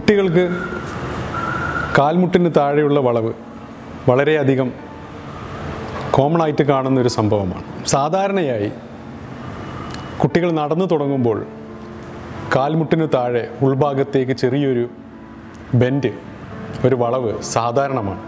കുട്ടികൾക്ക് കാൽമുട്ടിന് താഴെയുള്ള വളവ് വളരെയധികം കോമൺ ആയിട്ട് കാണുന്നൊരു സംഭവമാണ്. സാധാരണയായി കുട്ടികൾ നടന്നു തുടങ്ങുമ്പോൾ കാൽമുട്ടിന് താഴെ ഉൾഭാഗത്തേക്ക് ചെറിയൊരു ബെൻഡ്, ഒരു വളവ് സാധാരണമാണ്.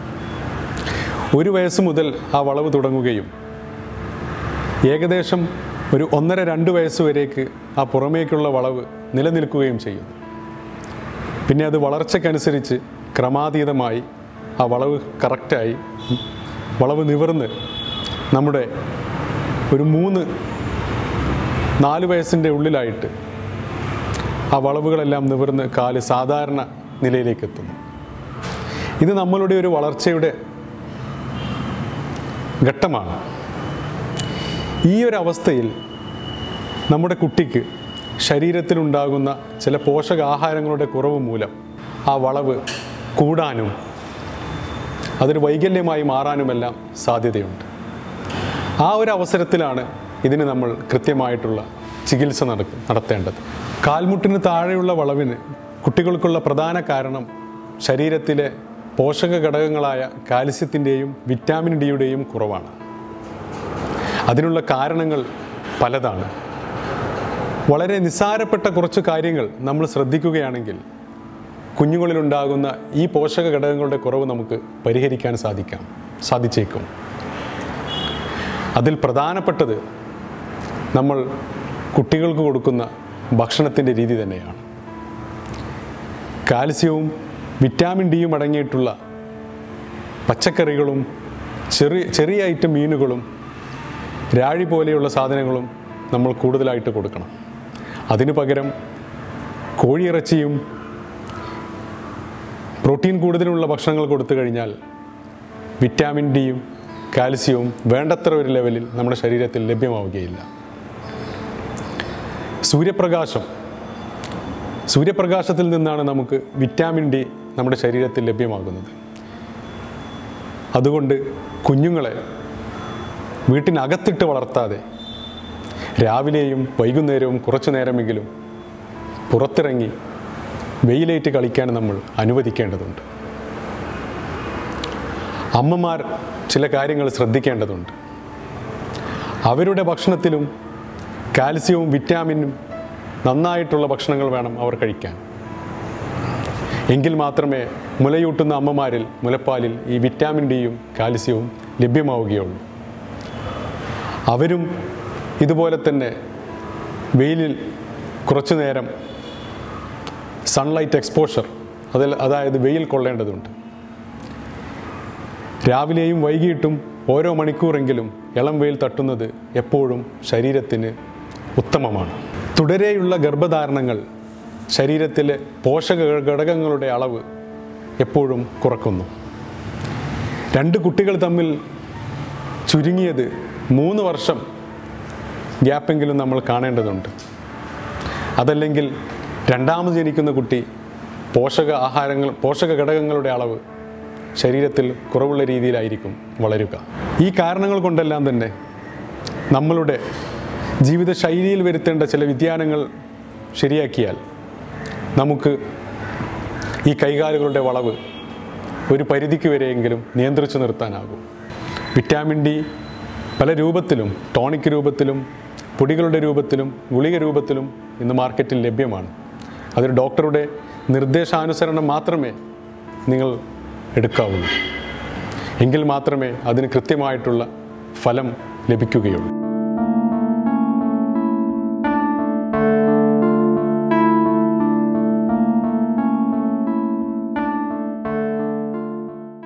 1 വയസ്സ് മുതൽ ആ വളവ് തുടങ്ങുകയും ഏകദേശം ഒരു 1.5-2 വയസ്സ് വരേക്ക് ആ പുറമേക്കുള്ള വളവ് നിലനിൽക്കുകയും ചെയ്യുന്നു. പിന്നെ അത് വളർച്ചയ്ക്കനുസരിച്ച് ക്രമാതീതമായി ആ വളവ് കറക്റ്റായി വളവ് നിവർന്ന് നമ്മുടെ ഒരു 3-4 വയസ്സിൻ്റെ ഉള്ളിലായിട്ട് ആ വളവുകളെല്ലാം നിവർന്ന് കാല് സാധാരണ നിലയിലേക്ക് എത്തുന്നു. ഇത് നമ്മളുടെ ഒരു വളർച്ചയുടെ ഘട്ടമാണ്. ഈ ഒരു അവസ്ഥയിൽ നമ്മുടെ കുട്ടിക്ക് ശരീരത്തിലുണ്ടാകുന്ന ചില പോഷകാഹാരങ്ങളുടെ കുറവ് മൂലം ആ വളവ് കൂടാനും അതൊരു വൈകല്യമായി മാറാനുമെല്ലാം സാധ്യതയുണ്ട്. ആ ഒരു അവസരത്തിലാണ് ഇതിന് നമ്മൾ കൃത്യമായിട്ടുള്ള ചികിത്സ നടത്തേണ്ടത്. കാൽമുട്ടിന് താഴെയുള്ള വളവിന് കുട്ടികൾക്കുള്ള പ്രധാന കാരണം ശരീരത്തിലെ പോഷക ഘടകങ്ങളായ കാൽസ്യത്തിൻ്റെയും വിറ്റാമിൻ ഡിയുടെയും കുറവാണ്. അതിനുള്ള കാരണങ്ങൾ പലതാണ്. വളരെ നിസ്സാരപ്പെട്ട കുറച്ച് കാര്യങ്ങൾ നമ്മൾ ശ്രദ്ധിക്കുകയാണെങ്കിൽ കുഞ്ഞുങ്ങളിലുണ്ടാകുന്ന ഈ പോഷക ഘടകങ്ങളുടെ കുറവ് നമുക്ക് പരിഹരിക്കാൻ സാധിച്ചേക്കും. അതിൽ പ്രധാനപ്പെട്ടത് നമ്മൾ കുട്ടികൾക്ക് കൊടുക്കുന്ന ഭക്ഷണത്തിൻ്റെ രീതി തന്നെയാണ്. കാൽസ്യവും വിറ്റാമിൻ ഡിയും അടങ്ങിയിട്ടുള്ള പച്ചക്കറികളും ചെറിയ ഐറ്റം മീനുകളും രാഴി പോലെയുള്ള സാധനങ്ങളും നമ്മൾ കൂടുതലായിട്ട് കൊടുക്കണം. അതിനു പകരം കോഴിയിറച്ചിയും പ്രോട്ടീൻ കൂടുതലുള്ള ഭക്ഷണങ്ങൾ കൊടുത്തു കഴിഞ്ഞാൽ വിറ്റാമിൻ ഡിയും കാൽസ്യവും വേണ്ടത്ര ഒരു ലെവലിൽ നമ്മുടെ ശരീരത്തിൽ ലഭ്യമാവുകയില്ല. സൂര്യപ്രകാശത്തിൽ നിന്നാണ് നമുക്ക് വിറ്റാമിൻ ഡി നമ്മുടെ ശരീരത്തിൽ ലഭ്യമാകുന്നത്. അതുകൊണ്ട് കുഞ്ഞുങ്ങളെ വീട്ടിനകത്തിട്ട് വളർത്താതെ രാവിലെയും വൈകുന്നേരവും കുറച്ചു നേരമെങ്കിലും പുറത്തിറങ്ങി വെയിലേറ്റ് കളിക്കാൻ നമ്മൾ അനുവദിക്കേണ്ടതുണ്ട്. അമ്മമാർ ചില കാര്യങ്ങൾ ശ്രദ്ധിക്കേണ്ടതുണ്ട്. അവരുടെ ഭക്ഷണത്തിലും കാൽസ്യവും വിറ്റാമിനും നന്നായിട്ടുള്ള ഭക്ഷണങ്ങൾ വേണം അവർ കഴിക്കാൻ. എങ്കിൽ മാത്രമേ മുലയൂട്ടുന്ന അമ്മമാരിൽ മുലപ്പാലിൽ ഈ വിറ്റാമിൻ ഡിയും കാൽസ്യവും ലഭ്യമാവുകയുള്ളൂ. അവരും ഇതുപോലെ തന്നെ വെയിലിൽ കുറച്ചു നേരം സൺലൈറ്റ് എക്സ്പോഷർ, അതായത് വെയിൽ കൊള്ളേണ്ടതുണ്ട്. രാവിലെയും വൈകിട്ടും ഓരോ മണിക്കൂറെങ്കിലും ഇളം വെയിൽ തട്ടുന്നത് എപ്പോഴും ശരീരത്തിന് ഉത്തമമാണ്. തുടരെയുള്ള ഗർഭധാരണങ്ങൾ ശരീരത്തിലെ പോഷക ഘടകങ്ങളുടെ അളവ് എപ്പോഴും കുറക്കുന്നു. 2 കുട്ടികൾ തമ്മിൽ ചുരുങ്ങിയത് 3 വർഷം ഗ്യാപ്പെങ്കിലും നമ്മൾ കാണേണ്ടതുണ്ട്. അതല്ലെങ്കിൽ രണ്ടാമത് ജനിക്കുന്ന കുട്ടി പോഷക ഘടകങ്ങളുടെ അളവ് ശരീരത്തിൽ കുറവുള്ള രീതിയിലായിരിക്കും വളരുക. ഈ കാരണങ്ങൾ കൊണ്ടെല്ലാം തന്നെ നമ്മളുടെ ജീവിതശൈലിയിൽ വരുത്തേണ്ട ചില വ്യതിയാനങ്ങൾ ശരിയാക്കിയാൽ നമുക്ക് ഈ കൈകാലുകളുടെ വളവ് ഒരു പരിധിക്ക് വരെയെങ്കിലും നിയന്ത്രിച്ചു നിർത്താനാകും. വിറ്റാമിൻ ഡി പല രൂപത്തിലും, ടോണിക് രൂപത്തിലും പൊടികളുടെ രൂപത്തിലും ഗുളിക രൂപത്തിലും ഇന്ന് മാർക്കറ്റിൽ ലഭ്യമാണ്. അതൊരു ഡോക്ടറുടെ നിർദ്ദേശാനുസരണം മാത്രമേ നിങ്ങൾ എടുക്കാവുള്ളൂ. എങ്കിൽ മാത്രമേ അതിന് കൃത്യമായിട്ടുള്ള ഫലം ലഭിക്കുകയുള്ളൂ.